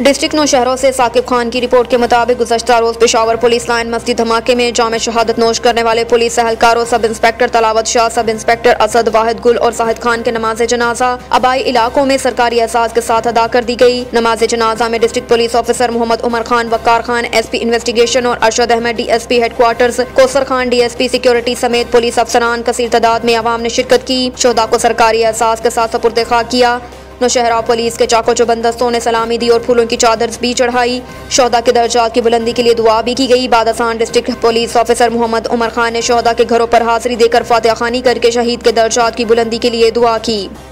District Naushahro से साकिब खान की report के मुताबिक गुज़श्ता रोज पेशावर पुलिस लाइन मस्जिद धमाके में जाम शहादत नोश करने वाले police एहलकारों sub inspector तलावत Shah, sub inspector Asad, वाहिद गुल और साहिद खान के नमाज जनाजा आबाई इलाकों में सरकारी एहसास के साथ अदा कर दी गई। नमाज जनाजा में district police officer Mohammad Umar Khan, Waqar Khan SP investigation और Arshad Ahmed DSP headquarters, Kausar Khan DSP security समेत पुलिस अफसरान कसीर तादाद में आवाम ने शिरकत की। शोहदा को सरकारी एहसास के साथ सुपुर्द खाक किया। नौशहरा पुलिस के चाको चौबंदस्तों ने सलामी दी और फूलों की चादर भी चढ़ाई। शोहदा के दर्जात की बुलंदी के लिए दुआ भी की गई। बादशाह district police officer Mohammad Umar Khan ने शोहदा के घरों पर हाजिरी देकर फातिहा खानी करके शहीद के दर्जात की बुलंदी के लिए दुआ की।